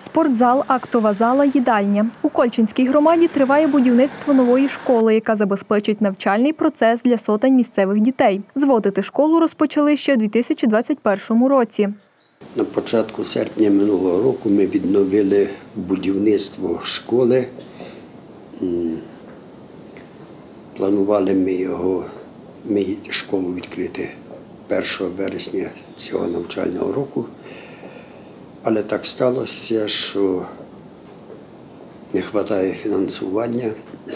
Спортзал, актова зала, їдальня. У Кольчинській громаді триває будівництво нової школи, яка забезпечить навчальний процес для сотень місцевих дітей. Зводити школу розпочали ще у 2021 році. На початку серпня минулого року ми відновили будівництво школи. Планували ми школу відкрити 1 вересня цього навчального року. Але так сталося, що не вистачає фінансування.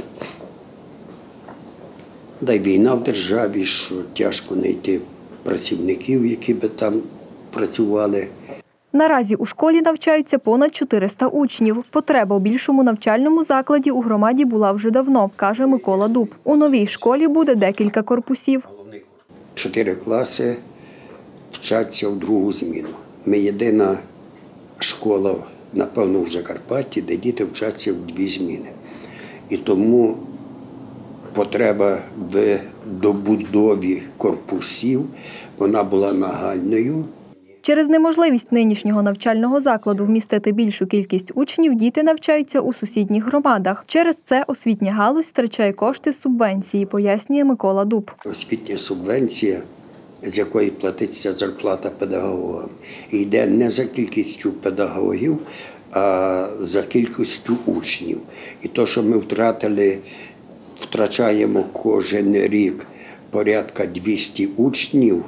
Да й війна в державі, що тяжко знайти працівників, які би там працювали. Наразі у школі навчаються понад 400 учнів. Потреба у більшому навчальному закладі у громаді була вже давно, каже Микола Дуб. У новій школі буде декілька корпусів. 4 класи вчаться в другу зміну. Ми єдина школа, напевно, в Закарпатті, де діти вчаться в 2 зміни. І тому потреба в добудові корпусів, вона була нагальною. Через неможливість нинішнього навчального закладу вмістити більшу кількість учнів, діти навчаються у сусідніх громадах. Через це освітня галузь втрачає кошти з субвенції, пояснює Микола Дуб. Освітня субвенція, з якої платиться зарплата педагогам, йде не за кількістю педагогів, а за кількістю учнів. І те, що ми втрачаємо кожен рік порядка 200 учнів,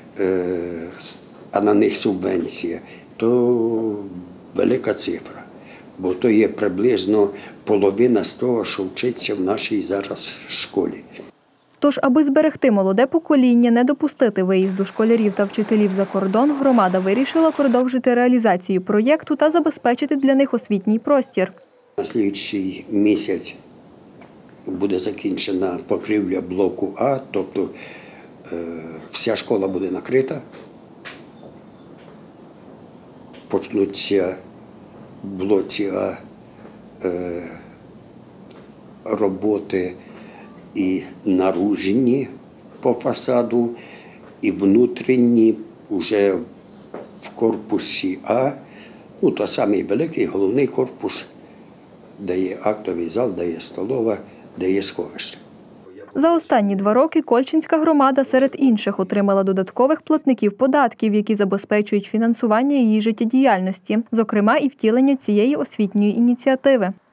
а на них субвенція, то велика цифра. Бо то є приблизно половина з того, що вчиться в нашій зараз школі. Тож, аби зберегти молоде покоління, не допустити виїзду школярів та вчителів за кордон, громада вирішила продовжити реалізацію проєкту та забезпечити для них освітній простір. На слідчий місяць буде закінчена покрівля блоку А, тобто вся школа буде накрита. Почнуться в блоці А роботи і наружні по фасаду, і внутрішні вже в корпусі А, то самий великий головний корпус, де є актовий зал, де є столова, де є сховище. За останні 2 роки Кольчинська громада серед інших отримала додаткових платників податків, які забезпечують фінансування її життєдіяльності, зокрема і втілення цієї освітньої ініціативи.